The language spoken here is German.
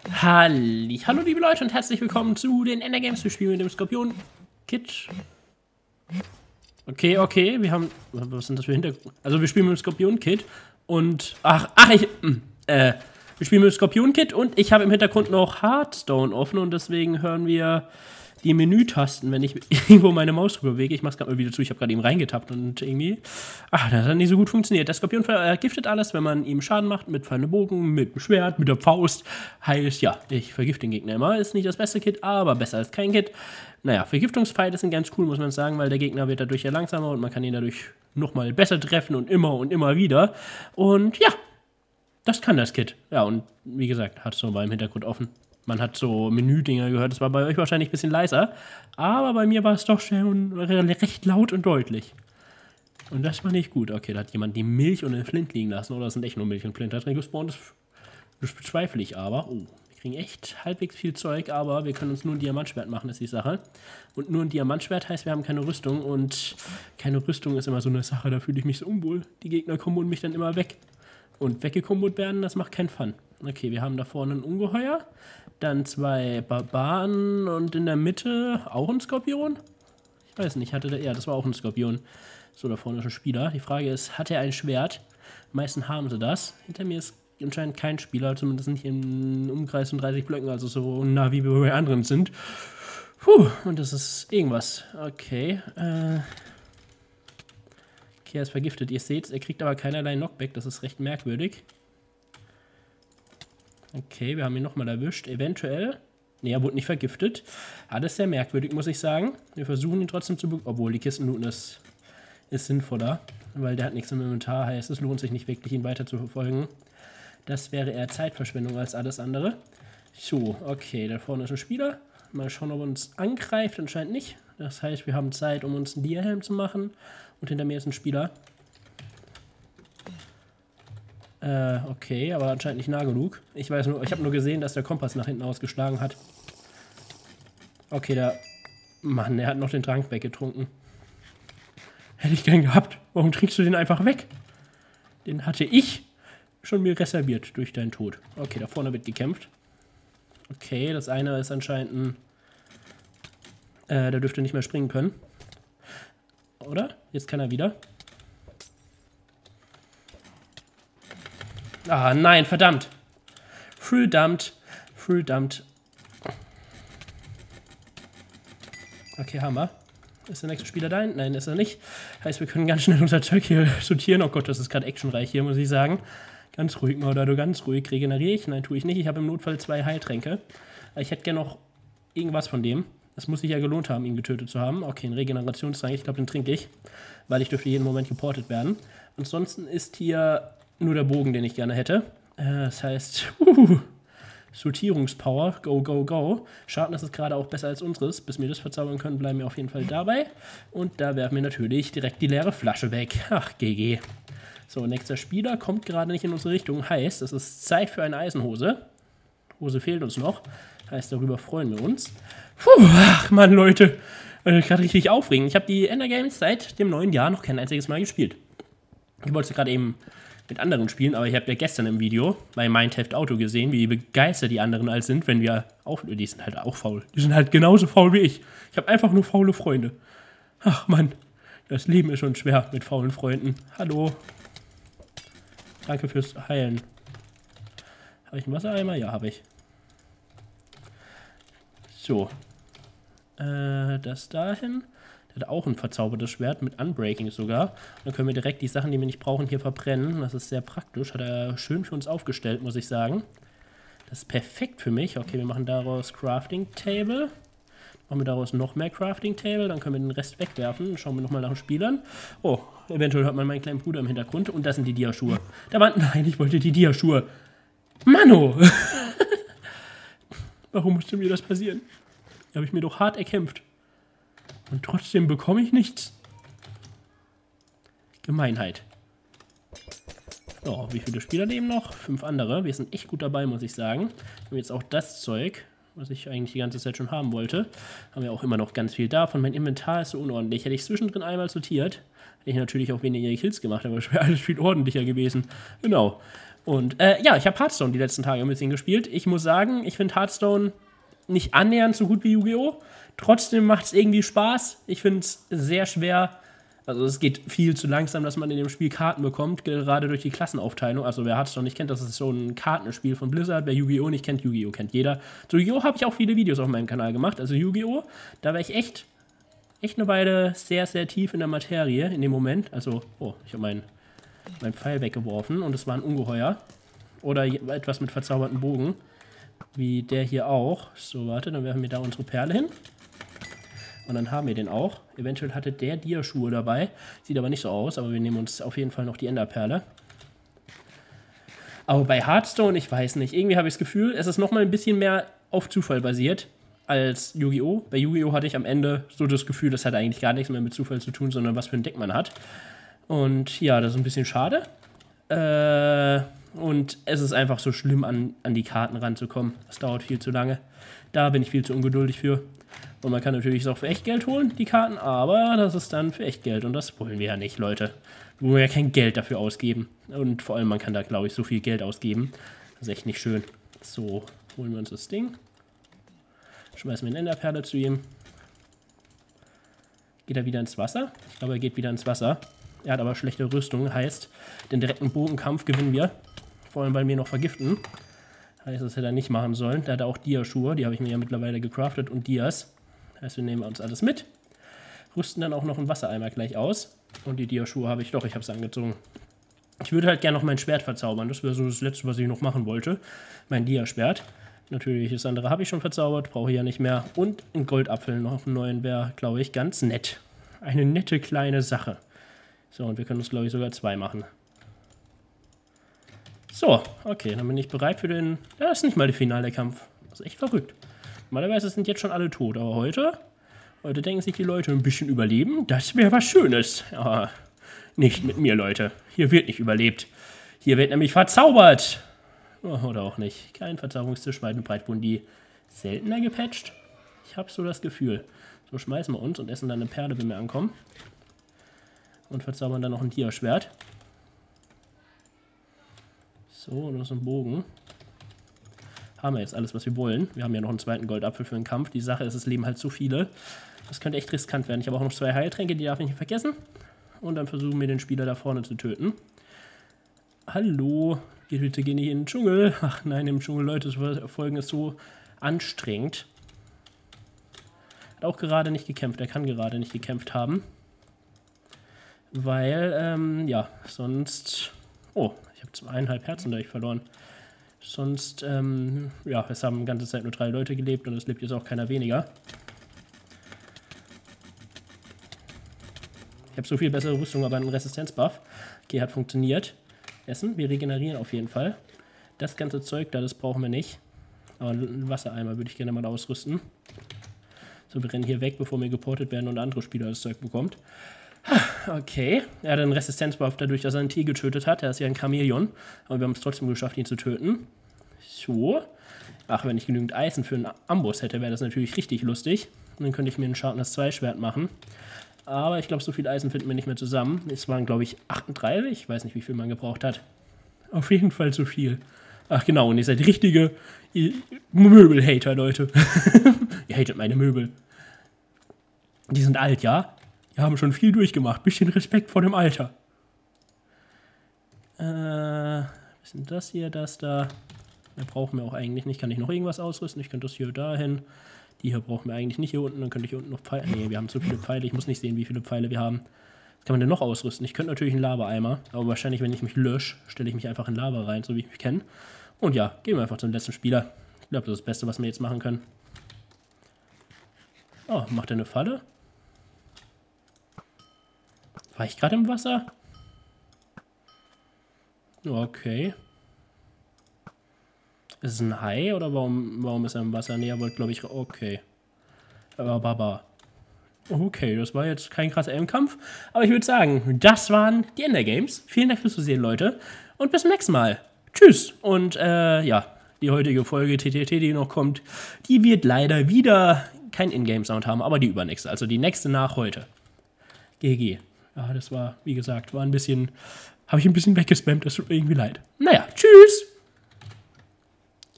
Hallo liebe Leute und herzlich willkommen zu den Endergames. Wir spielen mit dem Skorpion-Kit. Okay, wir haben... Was sind das für Hintergründe? Also wir spielen mit dem Skorpion-Kit und... wir spielen mit dem Skorpion-Kit und ich habe im Hintergrund noch Hearthstone offen und deswegen hören wir die Menütasten, wenn ich irgendwo meine Maus drüber bewege. Ich mach's gerade mal wieder zu, ich habe gerade eben reingetappt und irgendwie... das hat nicht so gut funktioniert. Der Skorpion vergiftet alles, wenn man ihm Schaden macht, mit Pfeil und Bogen, mit dem Schwert, mit der Faust. Heißt, ja, ich vergifte den Gegner immer. Ist nicht das beste Kit, aber besser als kein Kit. Naja, Vergiftungspfeile sind ganz cool, muss man sagen, weil der Gegner wird dadurch ja langsamer und man kann ihn dadurch nochmal besser treffen und immer wieder. Und ja, das kann das Kit. Ja, und wie gesagt, hat so war im Hintergrund offen. Man hat so Menüdinger gehört, das war bei euch wahrscheinlich ein bisschen leiser, aber bei mir war es doch schon recht laut und deutlich. Und das war nicht gut. Okay, da hat jemand die Milch und den Flint liegen lassen, oder das sind echt nur Milch und Flint da drin gespawnt, das bezweifle ich aber. Oh, wir kriegen echt halbwegs viel Zeug, aber wir können uns nur ein Diamantschwert machen, ist die Sache. Und nur ein Diamantschwert heißt, wir haben keine Rüstung und keine Rüstung ist immer so eine Sache, da fühle ich mich so unwohl. Die Gegner kommen und mich dann immer weg. Und weggekombot werden, das macht keinen Fun. Okay, wir haben da vorne ein Ungeheuer, dann zwei Barbaren und in der Mitte auch ein Skorpion? Ich weiß nicht, ja, das war auch ein Skorpion. So, da vorne ist ein Spieler. Die Frage ist, hat er ein Schwert? Die meisten haben sie das. Hinter mir ist anscheinend kein Spieler, zumindest nicht im Umkreis von 30 Blöcken, also so nah wie wir bei anderen sind. Puh, und das ist irgendwas. Okay, Okay, er ist vergiftet. Ihr seht, er kriegt aber keinerlei Knockback. Das ist recht merkwürdig. Okay, wir haben ihn nochmal erwischt. Eventuell. Ne, er wurde nicht vergiftet. Alles sehr merkwürdig, muss ich sagen. Wir versuchen ihn trotzdem zu bekommen. Obwohl, die Kistenlooten ist sinnvoller. Weil der hat nichts im Inventar. Heißt, es lohnt sich nicht wirklich, ihn weiter zu verfolgen. Das wäre eher Zeitverschwendung als alles andere. So, okay, da vorne ist ein Spieler. Mal schauen, ob er uns angreift. Anscheinend nicht. Das heißt, wir haben Zeit, um uns einen Dia-Helm zu machen. Und hinter mir ist ein Spieler. Okay, aber anscheinend nicht nah genug. Ich weiß nur, ich habe nur gesehen, dass der Kompass nach hinten ausgeschlagen hat. Okay, Mann, der hat noch den Trank weggetrunken. Hätte ich gern gehabt. Warum trinkst du den einfach weg? Den hatte ich schon mir reserviert durch deinen Tod. Okay, da vorne wird gekämpft. Okay, das eine ist anscheinend ein... der dürfte nicht mehr springen können. Oder? Jetzt kann er wieder. Ah, nein, verdammt. Verdammt. Okay, haben wir. Ist der nächste Spieler da? Nein, ist er nicht. Heißt, wir können ganz schnell unser Zeug hier sortieren. Oh Gott, das ist gerade actionreich hier, muss ich sagen. Ganz ruhig, Maudado, ganz ruhig. Regeneriere ich? Nein, tue ich nicht. Ich habe im Notfall 2 Heiltränke. Ich hätte gerne noch irgendwas von dem. Das muss sich ja gelohnt haben, ihn getötet zu haben. Okay, ein Regenerationstrank, ich glaube, den trinke ich. Weil ich dürfte jeden Moment geportet werden. Ansonsten ist hier nur der Bogen, den ich gerne hätte. Das heißt, Sortierungspower, go. Schaden, das ist gerade auch besser als unseres. Bis wir das verzaubern können, bleiben wir auf jeden Fall dabei. Und da werfen wir natürlich direkt die leere Flasche weg. Ach, GG. So, nächster Spieler kommt gerade nicht in unsere Richtung. Heißt, es ist Zeit für eine Eisenhose. Hose fehlt uns noch. Heißt, darüber freuen wir uns. Puh, ach Mann, Leute. Gerade richtig aufregend. Ich habe die Endergames seit dem neuen Jahr noch kein einziges Mal gespielt. Ich wollte gerade eben mit anderen spielen, aber ich habe ja gestern im Video bei Minecraft Auto gesehen, wie begeistert die anderen als sind, wenn wir auf... Die sind halt auch faul. Die sind halt genauso faul wie ich. Ich habe einfach nur faule Freunde. Ach Mann, das Leben ist schon schwer mit faulen Freunden. Hallo. Danke fürs Heilen. Habe ich einen Wassereimer? Ja, habe ich. So. Das dahin. Der hat auch ein verzaubertes Schwert mit Unbreaking sogar. Dann können wir direkt die Sachen, die wir nicht brauchen, hier verbrennen. Das ist sehr praktisch. Hat er schön für uns aufgestellt, muss ich sagen. Das ist perfekt für mich. Okay, wir machen daraus Crafting Table. Machen wir daraus noch mehr Crafting Table. Dann können wir den Rest wegwerfen. Dann schauen wir nochmal nach den Spielern. Oh, eventuell hört man meinen kleinen Bruder im Hintergrund. Und das sind die Diaschuhe. Nein, ich wollte die Diaschuhe. Mano! Warum musste mir das passieren? Die habe ich mir doch hart erkämpft. Und trotzdem bekomme ich nichts. Gemeinheit. Oh, wie viele Spieler leben noch? 5 andere. Wir sind echt gut dabei, muss ich sagen. Wir haben jetzt auch das Zeug, was ich eigentlich die ganze Zeit schon haben wollte. Haben wir auch immer noch ganz viel davon. Mein Inventar ist so unordentlich. Hätte ich zwischendrin einmal sortiert, hätte ich natürlich auch weniger Kills gemacht, aber es wäre alles viel ordentlicher gewesen. Genau. Und ja, ich habe Hearthstone die letzten Tage ein bisschen gespielt. Ich muss sagen, ich finde Hearthstone nicht annähernd so gut wie Yu-Gi-Oh! Trotzdem macht es irgendwie Spaß. Ich finde es sehr schwer. Also es geht viel zu langsam, dass man in dem Spiel Karten bekommt, gerade durch die Klassenaufteilung. Also wer Hearthstone nicht kennt, das ist so ein Kartenspiel von Blizzard. Wer Yu-Gi-Oh! Nicht kennt, Yu-Gi-Oh! Kennt jeder. Zu Yu-Gi-Oh! Habe ich auch viele Videos auf meinem Kanal gemacht. Also Yu-Gi-Oh! Da war ich echt eine Weile sehr, sehr tief in der Materie in dem Moment. Also, oh, ich habe meinen Pfeil weggeworfen und es war ein Ungeheuer. Oder etwas mit verzauberten Bogen. Wie der hier auch. So, warte, dann werfen wir da unsere Perle hin. Und dann haben wir den auch. Eventuell hatte der Dia-Schuhe dabei. Sieht aber nicht so aus, aber wir nehmen uns auf jeden Fall noch die Enderperle. Aber bei Hearthstone, ich weiß nicht. Irgendwie habe ich das Gefühl, es ist nochmal ein bisschen mehr auf Zufall basiert als Yu-Gi-Oh! Bei Yu-Gi-Oh! Hatte ich am Ende so das Gefühl, das hat eigentlich gar nichts mehr mit Zufall zu tun, sondern was für ein Deck man hat. Und ja, das ist ein bisschen schade. Und es ist einfach so schlimm, an die Karten ranzukommen. Das dauert viel zu lange. Da bin ich viel zu ungeduldig für. Und man kann natürlich auch für Echtgeld holen, die Karten, aber das ist dann für Echtgeld und das wollen wir ja nicht, Leute. Wir wollen ja kein Geld dafür ausgeben. Und vor allem, man kann da, glaube ich, so viel Geld ausgeben. Das ist echt nicht schön. So, holen wir uns das Ding. Schmeißen wir eine Enderperle zu ihm. Geht er wieder ins Wasser? Ich glaube, er geht wieder ins Wasser. Er hat aber schlechte Rüstung, heißt, den direkten Bogenkampf gewinnen wir. Vor allem, weil wir noch vergiften. Heißt, das hätte er nicht machen sollen. Der hat auch Dia-Schuhe, die habe ich mir ja mittlerweile gecraftet und Dias. Heißt, wir nehmen uns alles mit. Rüsten dann auch noch einen Wassereimer gleich aus. Und die Dia-Schuhe habe ich doch, ich habe es angezogen. Ich würde halt gerne noch mein Schwert verzaubern. Das wäre so das Letzte, was ich noch machen wollte. Mein Dia-Schwert. Natürlich, das andere habe ich schon verzaubert, brauche ich ja nicht mehr. Und ein Goldapfel noch einen neuen wäre, glaube ich, ganz nett. Eine nette kleine Sache. So, und wir können uns, glaube ich, sogar 2 machen. So, okay, dann bin ich bereit für den... Das ist nicht mal der finale Kampf. Das ist echt verrückt. Normalerweise sind jetzt schon alle tot, aber heute denken sich die Leute, ein bisschen überleben, das wäre was Schönes. Aber nicht mit mir, Leute. Hier wird nicht überlebt. Hier wird nämlich verzaubert. Oh, oder auch nicht. Kein Verzauberungstisch, weit und breit wurden die seltener gepatcht. Ich habe so das Gefühl. So, schmeißen wir uns und essen dann eine Perle, wenn wir ankommen. Und verzaubern dann noch ein Dia-Schwert. So, und noch so ein Bogen. Haben wir jetzt alles, was wir wollen. Wir haben ja noch einen zweiten Goldapfel für den Kampf. Die Sache ist, es leben halt so viele. Das könnte echt riskant werden. Ich habe auch noch 2 Heiltränke, die darf ich nicht vergessen. Und dann versuchen wir den Spieler da vorne zu töten. Hallo, bitte geh nicht in den Dschungel. Ach nein, im Dschungel, Leute, das Folgen ist so anstrengend. Hat auch gerade nicht gekämpft. Er kann gerade nicht gekämpft haben. Weil, ja, sonst... Oh, ich habe 2,5 Herzen dadurch verloren. Sonst, ja, es haben die ganze Zeit nur 3 Leute gelebt und es lebt jetzt auch keiner weniger. Ich habe so viel bessere Rüstung, aber einen Resistenzbuff. Okay, hat funktioniert. Essen, wir regenerieren auf jeden Fall. Das ganze Zeug da, das brauchen wir nicht. Aber einen Wassereimer würde ich gerne mal ausrüsten. So, wir rennen hier weg, bevor wir geportet werden und andere Spieler das Zeug bekommt. Okay, er hat einen Resistenzbuff dadurch, dass er einen Tier getötet hat. Er ist ja ein Chamäleon, aber wir haben es trotzdem geschafft, ihn zu töten. So. Ach, wenn ich genügend Eisen für einen Amboss hätte, wäre das natürlich richtig lustig. Und dann könnte ich mir ein Sharpness 2 Schwert machen. Aber ich glaube, so viel Eisen finden wir nicht mehr zusammen. Es waren, glaube ich, 38. Ich weiß nicht, wie viel man gebraucht hat. Auf jeden Fall zu viel. Ach genau, und ihr seid richtige Möbel-Hater, Leute. Ihr hatet meine Möbel. Die sind alt, ja? Die haben schon viel durchgemacht. Bisschen Respekt vor dem Alter. Was ist denn das hier, das da? Mehr brauchen wir auch eigentlich nicht. Kann ich noch irgendwas ausrüsten? Ich könnte das hier dahin. Die hier brauchen wir eigentlich nicht hier unten. Dann könnte ich hier unten noch Pfeile... Nee, wir haben zu viele Pfeile. Ich muss nicht sehen, wie viele Pfeile wir haben. Was kann man denn noch ausrüsten? Ich könnte natürlich einen Lava-Eimer. Aber wahrscheinlich, wenn ich mich lösche, stelle ich mich einfach in Lava rein, so wie ich mich kenne. Und ja, gehen wir einfach zum letzten Spieler. Ich glaube, das ist das Beste, was wir jetzt machen können. Oh, macht er eine Falle? War ich gerade im Wasser? Okay. Ist es ein Hai oder warum ist er im Wasser? Nee, er wollte, glaube ich... Okay. Aber Baba. Okay, das war jetzt kein krasser M-Kampf. Aber ich würde sagen, das waren die Endergames. Vielen Dank fürs Zusehen, Leute. Und bis zum nächsten Mal. Tschüss. Und ja, die heutige Folge TTT, die noch kommt, die wird leider wieder kein Ingame-Sound haben, aber die übernächste. Also die nächste nach heute. GG. Ja, das war, wie gesagt, war ein bisschen habe ich ein bisschen weggespammt, das tut mir irgendwie leid. Naja, tschüss!